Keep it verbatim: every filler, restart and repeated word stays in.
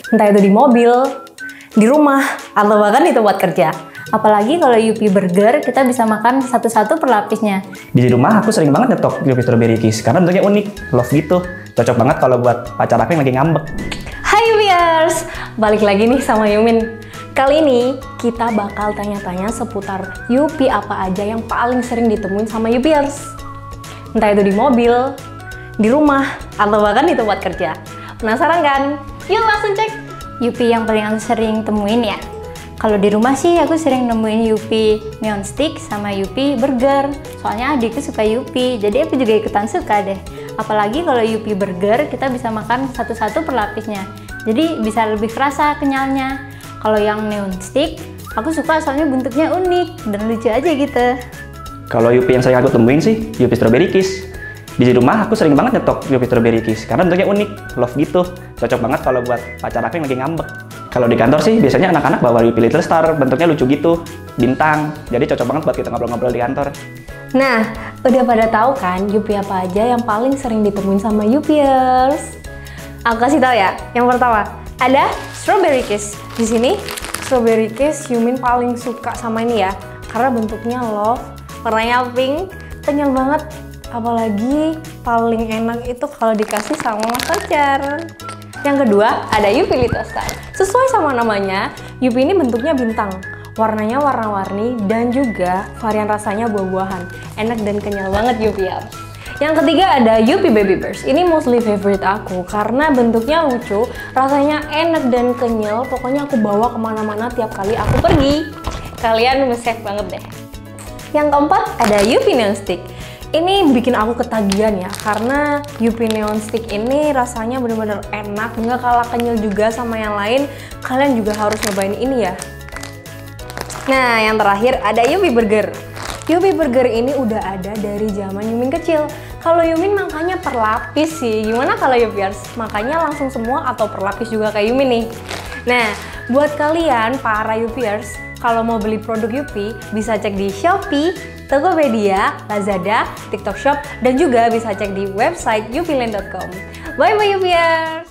Entah itu di mobil, di rumah, atau bahkan di tempat kerja. Apalagi kalau Yupi Burger, kita bisa makan satu-satu per lapisnya. Di rumah aku sering banget nyetok Yupi Strawberry Kiss karena bentuknya unik, love gitu. Cocok banget kalau buat pacar aku yang lagi ngambek. Hai Yupiers, balik lagi nih sama Yumin. Kali ini kita bakal tanya-tanya seputar Yupi apa aja yang paling sering ditemuin sama Yupiers. Entah itu di mobil, di rumah, atau bahkan di tempat kerja. Penasaran kan? Yuk langsung cek! Yupi yang paling aku sering temuin ya. Kalau di rumah sih aku sering nemuin Yupi Neon Stick sama Yupi Burger. Soalnya adikku suka Yupi, jadi aku juga ikutan suka deh. Apalagi kalau Yupi Burger kita bisa makan satu-satu per lapisnya. Jadi bisa lebih kerasa kenyalnya. Kalau yang Neon Stick, aku suka soalnya bentuknya unik dan lucu aja gitu. Kalau Yupi yang sering aku temuin sih Yupi Strawberry Kiss. Di rumah aku sering banget nyetok Yupi Strawberry Kiss karena bentuknya unik, love gitu. Cocok banget kalau buat pacar aku yang lagi ngambek. Kalau di kantor sih biasanya anak-anak bawa Yupi Little Star, bentuknya lucu gitu, bintang. Jadi cocok banget buat kita ngobrol-ngobrol di kantor. Nah, udah pada tahu kan Yupi apa aja yang paling sering ditemuin sama Yupiers? Aku kasih tahu ya. Yang pertama, ada Strawberry Kiss. Di sini Strawberry Kiss Yumin paling suka sama ini ya, karena bentuknya love, warnanya pink, kenyal banget. Apalagi paling enak itu kalau dikasih sama pacar. Yang kedua, ada Yupi Little Star. Sesuai sama namanya, Yupi ini bentuknya bintang. Warnanya warna-warni dan juga varian rasanya buah-buahan. Enak dan kenyal banget Yupi ya. Yang ketiga ada Yupi Baby Burst. Ini mostly favorite aku karena bentuknya lucu, rasanya enak dan kenyal. Pokoknya aku bawa kemana-mana tiap kali aku pergi. Kalian nge-save banget deh. Yang keempat ada Yupi Neon Stick. Ini bikin aku ketagihan ya, karena Yupi Neon Stick ini rasanya bener-bener enak, nggak kalah kenyal juga sama yang lain. Kalian juga harus nyobain ini ya. Nah, yang terakhir ada Yupi Burger. Yupi Burger ini udah ada dari zaman Yumin kecil. Kalau Yumin makanya per lapis sih. Gimana kalau Yupiers? Makanya langsung semua atau per lapis juga kayak Yumin nih. Nah, buat kalian para Yupiers, kalau mau beli produk Yupi, bisa cek di Shopee, Tokopedia, Lazada, TikTok Shop, dan juga bisa cek di website yupiland dot com. Bye bye Yupiers!